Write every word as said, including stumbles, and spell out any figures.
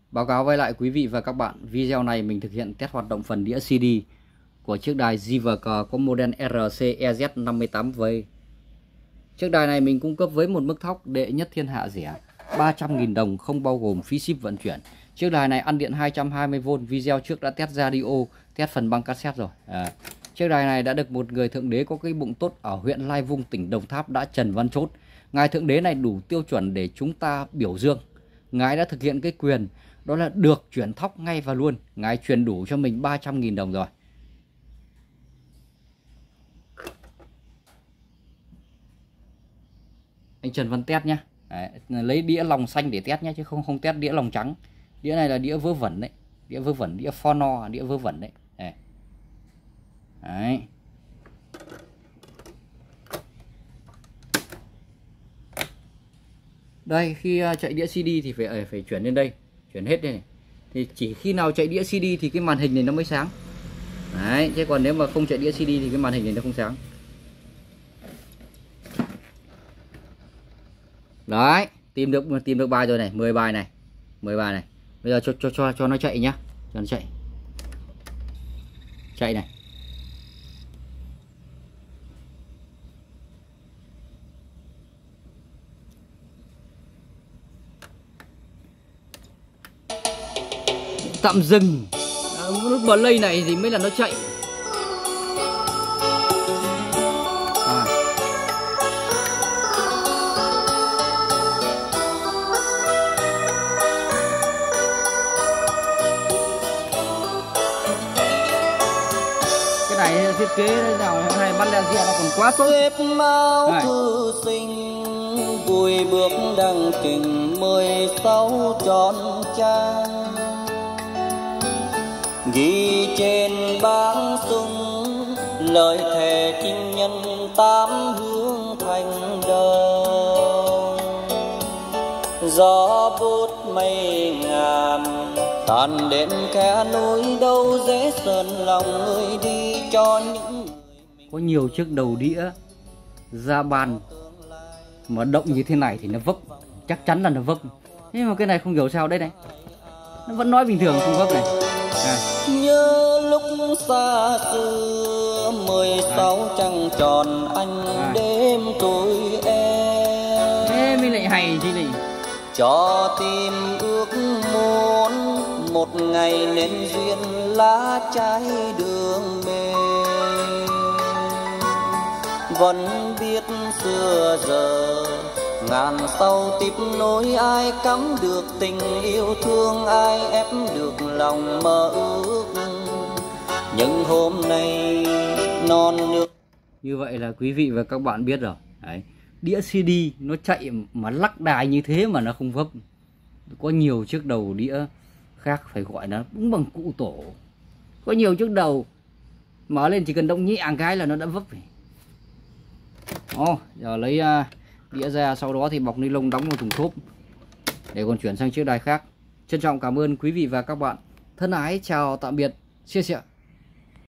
Báo cáo với lại quý vị và các bạn, video này mình thực hiện test hoạt động phần đĩa xê đê của chiếc đài giê vê ca có model rờ xê e zét năm mươi tám V. Chiếc đài này mình cung cấp với một mức thóc đệ nhất thiên hạ rẻ, ba trăm nghìn đồng không bao gồm phí ship vận chuyển. Chiếc đài này ăn điện hai trăm hai mươi vôn, video trước đã test radio, test phần băng cassette rồi. À, chiếc đài này đã được một người thượng đế có cái bụng tốt ở huyện Lai Vung, tỉnh Đồng Tháp đã trần văn chốt. Ngài thượng đế này đủ tiêu chuẩn để chúng ta biểu dương. Ngài đã thực hiện cái quyền đó là được chuyển thóc ngay và luôn. Ngài truyền đủ cho mình ba trăm nghìn đồng rồi. Anh Trần Văn test nhá. Đấy, lấy đĩa lòng xanh để test nhé, chứ không không test đĩa lòng trắng. Đĩa này là đĩa vớ vẩn đấy, đĩa vớ vẩn, đĩa phono, đĩa vớ vẩn đấy. Đấy. Đấy. Đây, khi chạy đĩa xê đê thì phải phải chuyển lên đây, chuyển hết đây này. Thì chỉ khi nào chạy đĩa xê đê thì cái màn hình này nó mới sáng. Đấy, chứ còn nếu mà không chạy đĩa xê đê thì cái màn hình này nó không sáng. Đấy, tìm được tìm được bài rồi này, mười bài này. mười bài này. Bây giờ cho cho cho cho nó chạy nhá, cho nó chạy. Chạy này. Tạm dừng. À, nút play này thì mới là nó chạy. À. Cái này thiết kế nào hay bắt ra nó còn quá tốt. Xếp máu thư sinh vui bước đăng trình mười sáu tròn trang, ghi trên bảng sung lời thề chinh nhân tám hướng thành đời. Gió bút mây ngàn tàn đến khe núi, đâu dễ sơn lòng người đi cho những người. Có nhiều chiếc đầu đĩa ra bàn mà động như thế này thì nó vấp, chắc chắn là nó vấp. Nhưng mà cái này không hiểu sao đây này, nó vẫn nói bình thường không vấp này. À. Nhớ lúc xa xưa mười sáu trăng tròn anh à. Đêm tuổi em. Thế mới lại hay chứ này. Cho tim ước muốn một ngày nên duyên lá trái đường bên. Vẫn biết xưa giờ ngàn sau tiếp nối, ai cắm được tình yêu thương, ai ép được lòng mơ ước. Nhưng hôm nay non nước. Như vậy là quý vị và các bạn biết rồi. Đấy, đĩa xê đê nó chạy mà lắc đài như thế mà nó không vấp. Có nhiều chiếc đầu đĩa khác phải gọi nó đúng bằng cụ tổ. Có nhiều chiếc đầu mở lên chỉ cần động nhẹ cái là nó đã vấp rồi. Ồ, giờ lấy uh, đĩa ra, sau đó thì bọc ni lông đóng vào thùng xốp để còn chuyển sang chiếc đài khác. Trân trọng cảm ơn quý vị và các bạn. Thân ái chào tạm biệt. Chia sẻ.